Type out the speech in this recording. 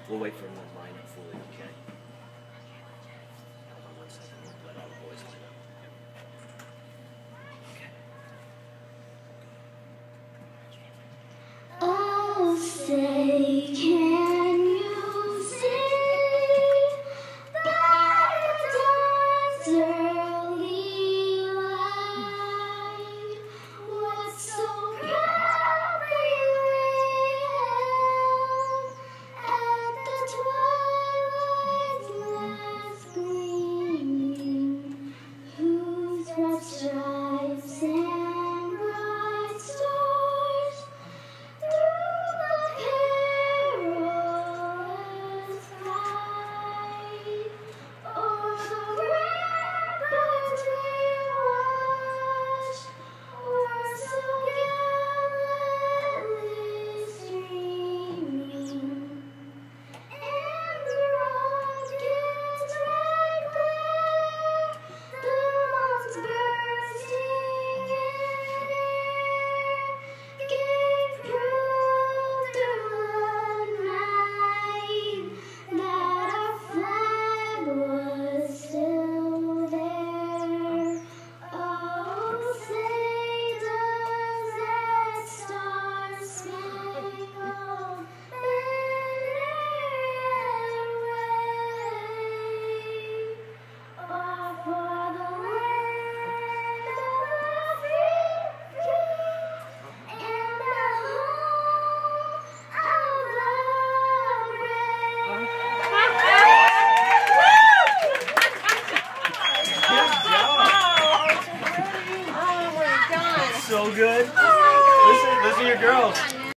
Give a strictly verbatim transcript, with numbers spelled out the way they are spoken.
We'll wait for them to line up fully, okay? Hold on one second. We'll let all the boys line up. Okay. Oh, say can